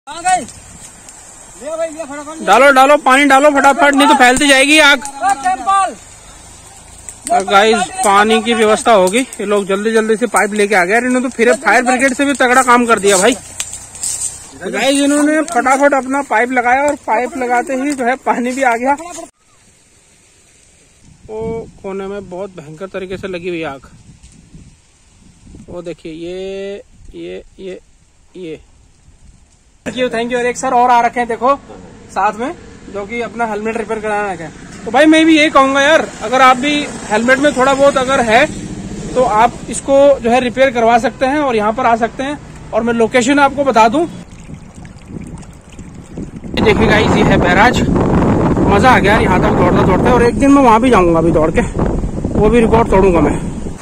डालो डालो पानी डालो फटाफट, नहीं तो फैलती जाएगी आग। गाइस पानी की व्यवस्था होगी, ये लोग जल्दी जल्दी से पाइप लेके आ गए। इन्होंने तो फिर फायर ब्रिगेड से भी तगड़ा काम कर दिया भाई। गाइस इन्होंने फटाफट अपना पाइप लगाया और पाइप लगाते ही जो है पानी भी आ गया। वो कोने में बहुत भयंकर तरीके से लगी हुई आग, वो देखिए ये थैंक यू। और एक सर और आ रखे हैं देखो साथ में, जो कि अपना हेलमेट रिपेयर कराना रखे हैं। तो भाई मैं भी यही कहूंगा यार, अगर आप भी हेलमेट में थोड़ा बहुत अगर है तो आप इसको जो है रिपेयर करवा सकते हैं और यहाँ पर आ सकते हैं। और मैं लोकेशन आपको बता दूं, देखिए गाइस ये है बैराज। मजा आ गया यहाँ तक दौड़ते दौड़ते, और एक दिन मैं वहां भी जाऊंगा अभी दौड़ के, वो भी रिकॉर्ड तोड़ूंगा मैं।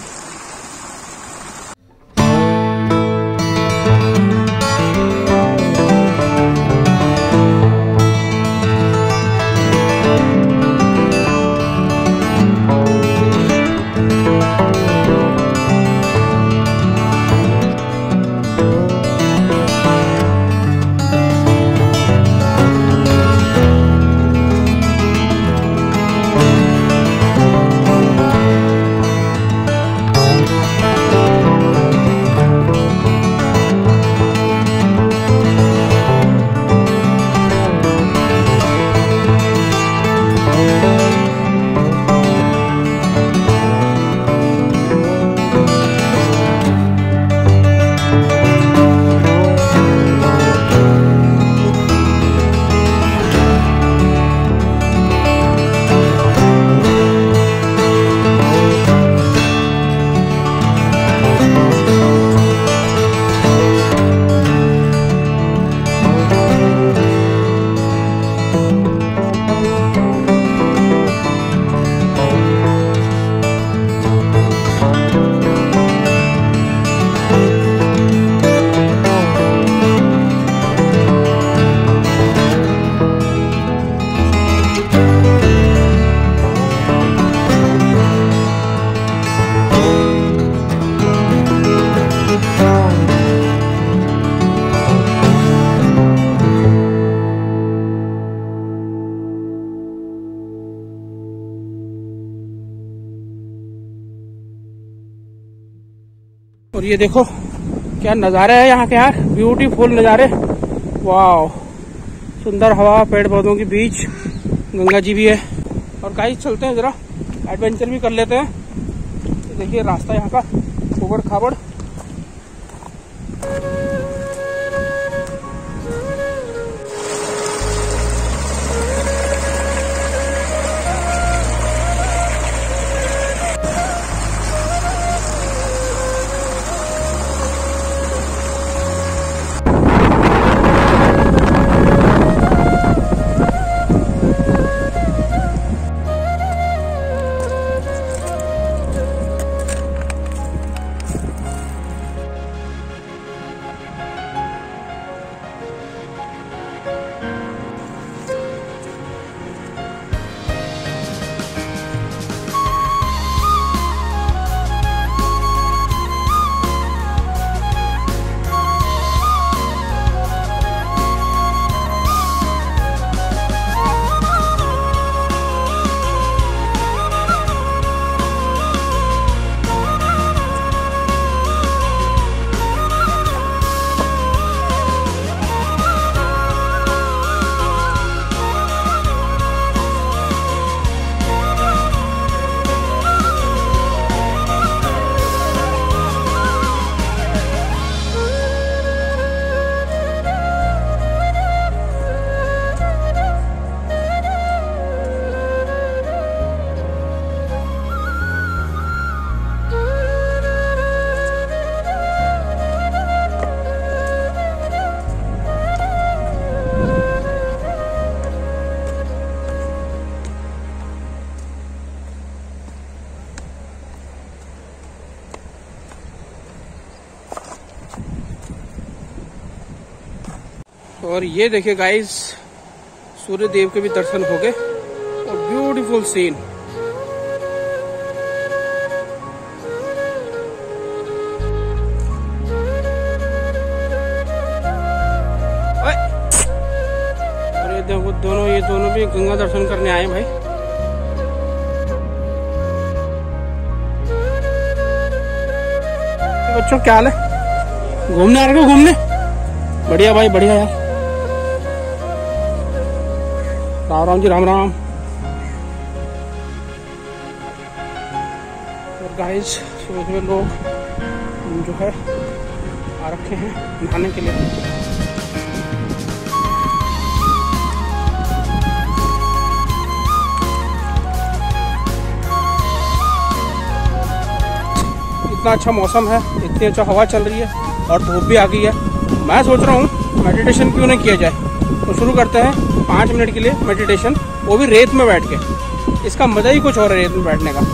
और ये देखो क्या नज़ारे है यहाँ के यार, ब्यूटीफुल नज़ारे। वाह, सुंदर हवा, पेड़ पौधों के बीच, गंगा जी भी है। और गाइस चलते हैं जरा एडवेंचर भी कर लेते हैं। देखिए रास्ता यहाँ का उबड़ खाबड़। और ये देखिए गाइस, सूर्य देव के भी दर्शन हो गए और ब्यूटीफुल सीन। ओए देखो दोनों ये दोनों भी गंगा दर्शन करने आए भाई। बच्चों क्या हाल है? घूमने आ रहे हो? घूमने बढ़िया भाई, बढ़िया यार। राम राम जी, राम राम। और गाइस सुबह सुबह लोग जो है आ रखे हैं नहाने के लिए। इतना अच्छा मौसम है, इतनी अच्छा हवा चल रही है और धूप भी आ गई है। मैं सोच रहा हूँ मेडिटेशन क्यों नहीं किया जाए, तो शुरू करते हैं 5 मिनट के लिए मेडिटेशन, वो भी रेत में बैठ के। इसका मजा ही कुछ और है रेत में बैठने का।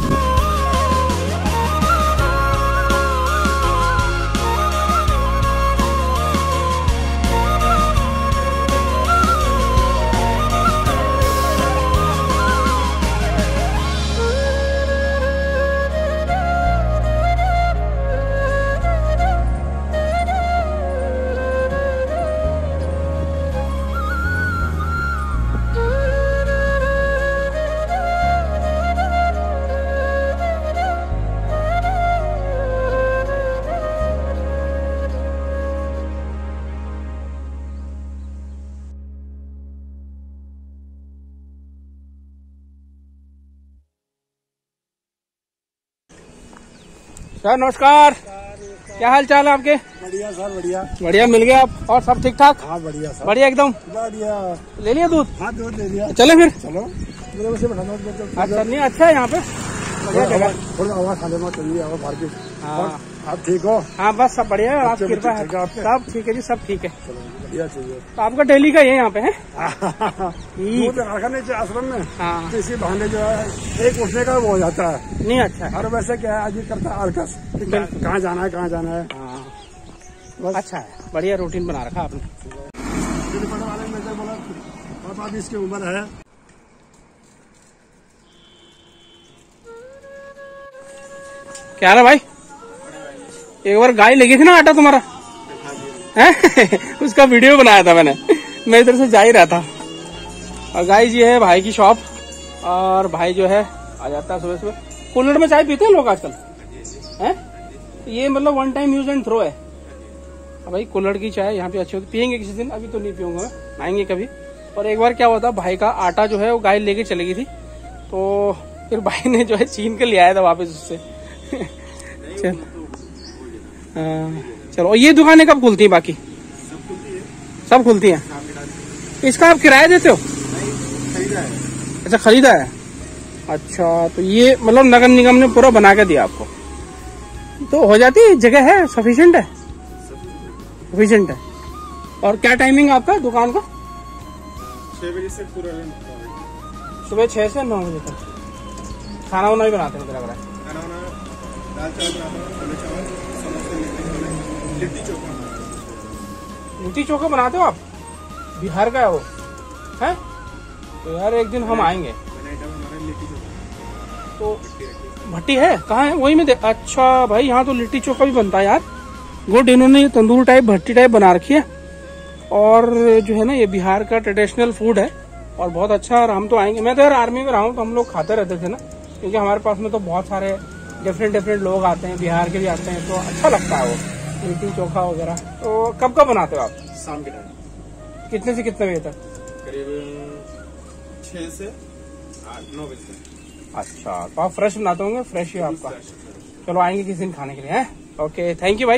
सर नमस्कार, क्या हाल चाल है आपके? बढ़िया सर, बढ़िया बढ़िया। मिल गया आप और सब ठीक ठाक? हाँ बढ़िया सर, बढ़िया एकदम। बढ़िया। ले लिया दूध? हाँ दूध ले लिया। चले फिर? चलो अच्छा नहीं, अच्छा है यहाँ पे, बढ़िया जगह। थोड़ा हवा खाने में चाहिए, हवा बाहर की। हाँ आप ठीक हो? हाँ बस सब बढ़िया है, आपकी कृपा है। आपके? सब ठीक है जी, सब ठीक है। चलो बढ़िया चाहिए। तो आपका डेली का ये यहाँ पे है? दूध रखा नहीं चाहिए आश्रम में, हाँ तो इसी बहाने जो है एक उठने का वो हो जाता है। नहीं अच्छा है। और वैसे क्या है, अजीब करता है आलकस, कहाँ जाना है कहाँ जाना है। हाँ बस अच्छा है, बढ़िया रूटीन बना रखा आपने। बड़े वाले ने बोला पापा भी इसकी उम्र है। क्या है भाई? एक बार गाय लगी थी ना आटा तुम्हारा है? उसका वीडियो बनाया था मैंने, मैं इधर से जा ही रहा था। और गाय जी है भाई की शॉप, और भाई जो है आ जाता है सुबह सुबह। कुल्हड़ में चाय पीते हैं लोग आजकल हैं? ये मतलब 1 टाइम यूज एंड थ्रो है भाई। कुल्हड़ की चाय यहाँ पे अच्छी होती, पियेंगे किसी दिन, अभी तो नहीं पीऊंगा मैं, आएंगे कभी। और एक बार क्या हुआ था, भाई का आटा जो है वो गाय लेके चली गई थी, तो फिर भाई ने जो है छीन के ले आया था वापस उससे। चल चलो, ये दुकानें कब खुलती हैं? बाकी सब खुलती हैं। इसका आप किराया देते हो? अच्छा खरीदा है। अच्छा तो ये मतलब नगर निगम ने पूरा बना के दिया आपको, तो हो जाती है, जगह है, सफिशिएंट है, सफिशिएंट है। और क्या टाइमिंग आपका दुकान का? 6 बजे से पूरा सुबह 6 से 9 बजे तक। खाना वाना भी बनाते हैं मुझे लग रहा है? खाना वाना दाल चावल बनाता हूँ, लिट्टी चोखा। लिट्टी चोखा बनाते हो आप? बिहार का है वो है? तो यार एक दिन हम आएंगे। तो भट्टी है कहाँ है? वही में अच्छा भाई, यहाँ तो लिट्टी चोखा भी बनता है यार। गुड, इन्होंने ये तंदूर टाइप भट्टी टाइप बना रखी है, और जो है ना ये बिहार का ट्रेडिशनल फूड है और बहुत अच्छा। और हम तो आएंगे, मैं तो यार आर्मी में रहा हूँ तो हम लोग खाते रहते थे ना, क्योंकि हमारे पास में तो बहुत सारे डिफरेंट लोग आते हैं, बिहार के भी आते हैं, तो अच्छा लगता है वो लिट्टी चोखा वगैरह। तो कब बनाते हो आप? शाम के टाइम। कितने से कितने बजे तक? करीब 6 से 8-9 बजे तक। अच्छा तो आप फ्रेश बनाते होंगे? फ्रेश ही आपका। चलो आएंगे किसी दिन खाने के लिए हैं? ओके थैंक यू भाई।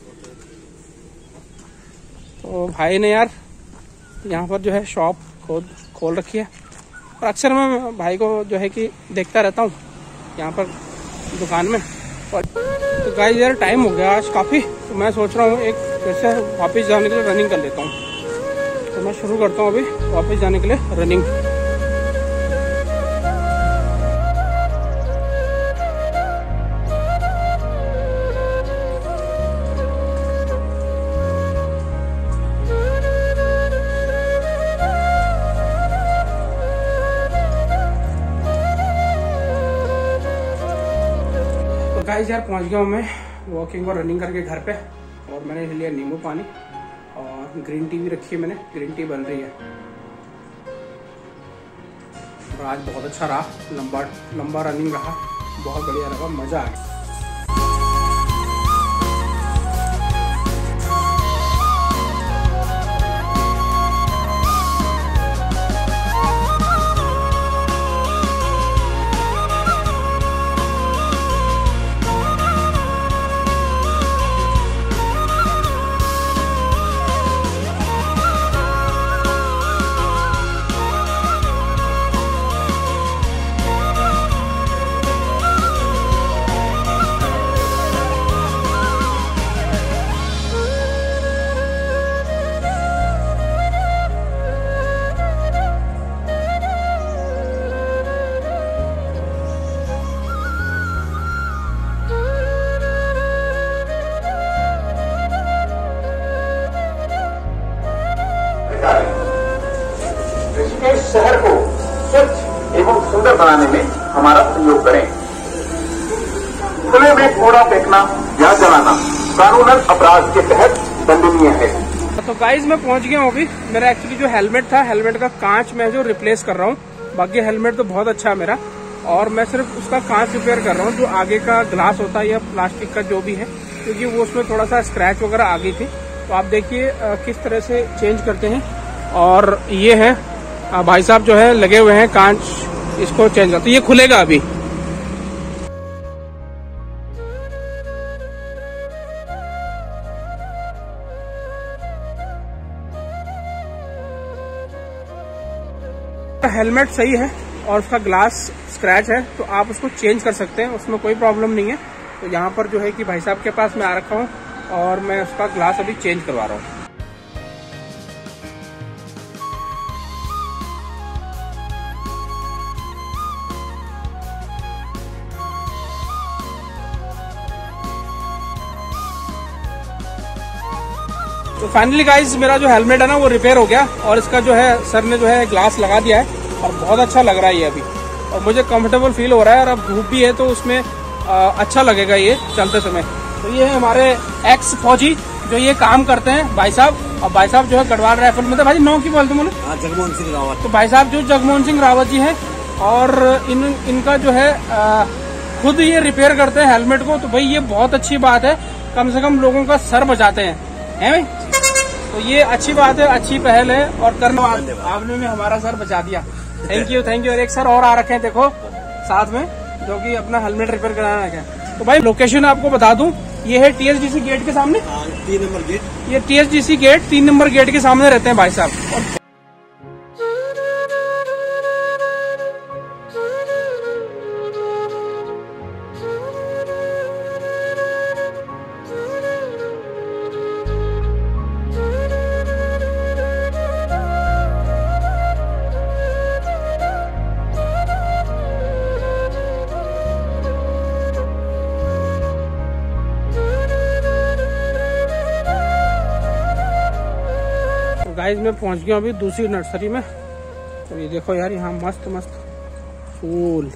तो भाई ने यार यहाँ पर जो है शॉप खोल रखी है, और अक्सर मैं भाई को जो है कि देखता रहता हूँ यहाँ पर दुकान में। और तो गाइस यार टाइम हो गया आज काफ़ी, तो मैं सोच रहा हूँ एक फिर से वापस जाने के लिए रनिंग कर लेता हूँ। तो मैं शुरू करता हूँ अभी वापस जाने के लिए रनिंग। गाइस यार पहुंच गया हूँ मैं वॉकिंग और रनिंग करके घर पे, और मैंने लिया नींबू पानी और ग्रीन टी भी रखी है मैंने, ग्रीन टी बन रही है। और आज बहुत अच्छा रहा, लंबा रनिंग रहा, बहुत बढ़िया लगा, मज़ा आया। ऋषिकेश शहर को स्वच्छ एवं सुंदर बनाने में हमारा सहयोग करें। खुले में कूड़ा फेंकना या जलाना कानूनन अपराध के तहत दंडनीय है। तो गाइज मैं पहुंच गया हूँ अभी। मेरा एक्चुअली जो हेलमेट था, हेलमेट का कांच मैं जो रिप्लेस कर रहा हूँ। बाकी हेलमेट तो बहुत अच्छा है मेरा, और मैं सिर्फ उसका कांच रिपेयर कर रहा हूँ, जो आगे का ग्लास होता है या प्लास्टिक का जो भी है, क्योंकि वो उसमें थोड़ा सा स्क्रैच वगैरह आ गई थी। तो आप देखिए किस तरह से चेंज करते हैं। और ये है भाई साहब जो है लगे हुए हैं कांच, इसको चेंज करते, ये खुलेगा अभी। हेलमेट सही है और उसका ग्लास स्क्रैच है, तो आप उसको चेंज कर सकते हैं, उसमें कोई प्रॉब्लम नहीं है। तो यहाँ पर जो है कि भाई साहब के पास मैं आ रखा हूँ और मैं उसका ग्लास अभी चेंज करवा रहा हूँ। तो फाइनली गाइज मेरा जो हेलमेट है ना वो रिपेयर हो गया, और इसका जो है सर ने जो है ग्लास लगा दिया है, और बहुत अच्छा लग रहा है ये अभी, और मुझे कंफर्टेबल फील हो रहा है। और अब धूप भी है तो उसमें अच्छा लगेगा ये चलते समय। तो ये है हमारे एक्स फौजी जो ये काम करते हैं भाई साहब, और भाई साहब जो है गढ़वाल राइफल में थे। भाई नौ की बोलते बोले? जगमोहन सिंह रावत। तो भाई साहब जो जगमोहन सिंह रावत जी हैं, और इनका जो है खुद ये रिपेयर करते हैं हेलमेट को। तो भाई ये बहुत अच्छी बात है, कम से कम लोगों का सर बचाते हैं, है भाई? तो ये अच्छी बात है, अच्छी पहल है, और करने आपने में हमारा सर बचा दिया। Thank you thank you. और एक सर और आ रखे हैं देखो साथ में, जो कि अपना हेलमेट रिपेयर कराना है। तो भाई लोकेशन आपको बता दूं, ये है TSDC गेट के सामने, 3 नंबर गेट। ये TSDC गेट 3 नंबर गेट के सामने रहते हैं भाई साहब। और गाइस मैं पहुंच गया अभी दूसरी नर्सरी में। तो ये देखो यार, यहाँ मस्त मस्त फूल।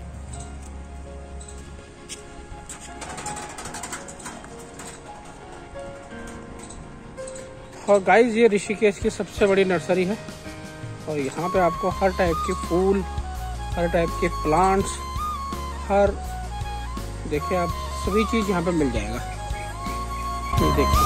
और गाइस ये ऋषिकेश की सबसे बड़ी नर्सरी है, और यहाँ पे आपको हर टाइप के फूल, हर टाइप के प्लांट्स, हर देखिए आप सभी चीज यहाँ पे मिल जाएगा। ये देखिए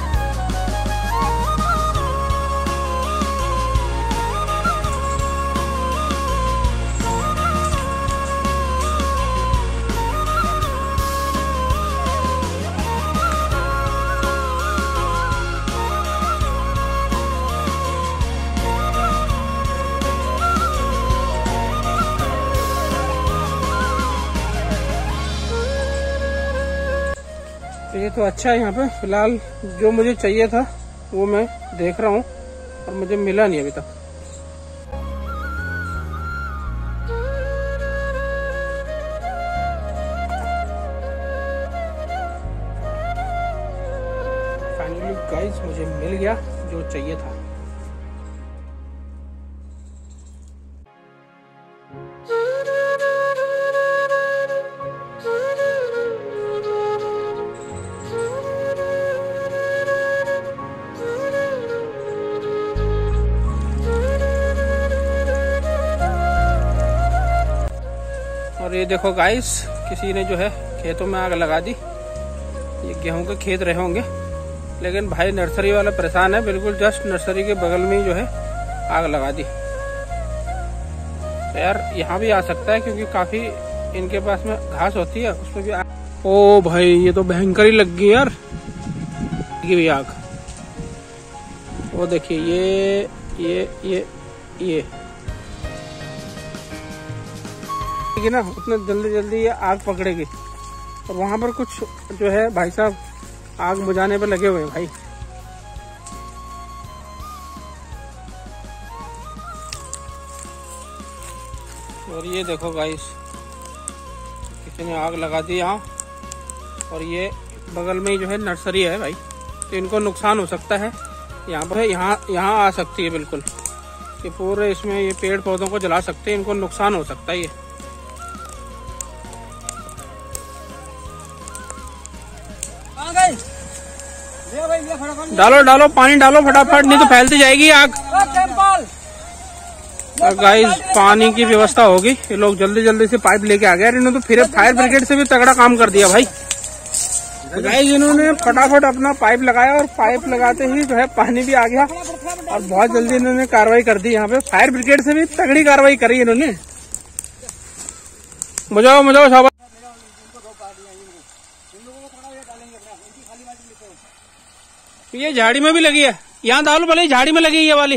ये तो अच्छा है। यहाँ पे फिलहाल जो मुझे चाहिए था वो मैं देख रहा हूँ, और मुझे मिला नहीं अभी तक। फाइनली गाइस मुझे मिल गया जो चाहिए था। देखो गाइस, किसी ने जो है खेतों में आग लगा दी। ये गेहूं के खेत रहे होंगे, लेकिन भाई नर्सरी वाला परेशान है। बिल्कुल जस्ट नर्सरी के बगल में ही जो है आग लगा दी। तो यार यहाँ भी आ सकता है, क्योंकि काफी इनके पास में घास होती है, उसमें भी आग। ओ भाई, ये तो भयंकर ही लग गई यार, भी आग। वो देखिए, ये कि ना उतने जल्दी जल्दी ये आग पकड़ेगी। और वहां पर कुछ जो है भाई साहब आग बुझाने पे लगे हुए हैं भाई। और ये देखो गाइस, किसी ने आग लगा दी यहाँ। और ये बगल में ही जो है नर्सरी है भाई, तो इनको नुकसान हो सकता है। यहाँ पर यहाँ आ सकती है बिल्कुल, ये पूरे इसमें ये पेड़ पौधों को जला सकते हैं, इनको नुकसान हो सकता है। ये डालो डालो, पानी डालो फटाफट, नहीं तो फैलती जाएगी आग। और गाइस, पानी की व्यवस्था होगी। ये लोग जल्दी जल्दी से पाइप लेके आ गए। इन्होंने तो फिर फायर ब्रिगेड से भी तगड़ा काम कर दिया भाई। तो गाइस, इन्होंने फटाफट अपना पाइप लगाया, और पाइप लगाते ही जो है पानी भी आ गया, और बहुत जल्दी इन्होंने कार्रवाई कर दी। यहाँ पे फायर ब्रिगेड से भी तगड़ी कार्रवाई करी इन्होंने। मुझे शाबाश। ये झाड़ी में भी लगी है, यहाँ डालो भले, झाड़ी में लगी है ये वाली।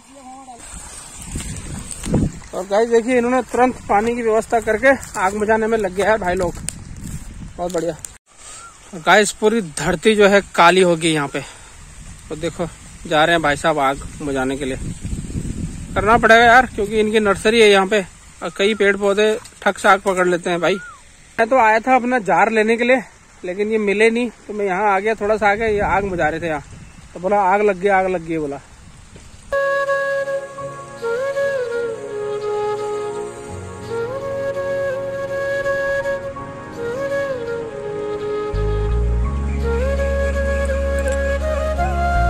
और गाइस देखिए, इन्होंने तुरंत पानी की व्यवस्था करके आग बुझाने में लग गया है भाई लोग, बहुत बढ़िया। गाइस, पूरी धरती जो है काली होगी यहाँ पे। तो देखो, जा रहे हैं भाई साहब आग बुझाने के लिए। करना पड़ेगा यार, क्योंकि इनकी नर्सरी है यहाँ पे, और कई पेड़ पौधे ठक से आग पकड़ लेते हैं भाई। मैं तो आया था अपना जार लेने के लिए, लेकिन ये मिले नहीं, तो मैं यहाँ आ गया थोड़ा सा आगे। ये आग बुझा रहे थे यहाँ, तो बोला आग लग गई बोला।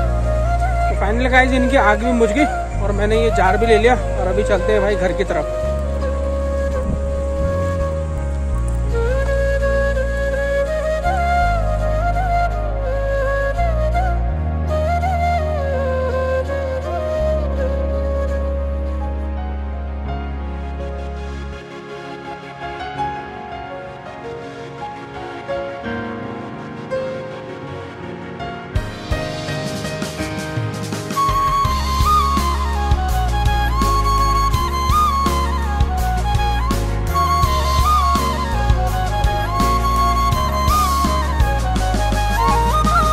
तो फाइनली गाइस, इनकी आग भी बुझ गई, और मैंने ये जार भी ले लिया, और अभी चलते हैं भाई घर की तरफ।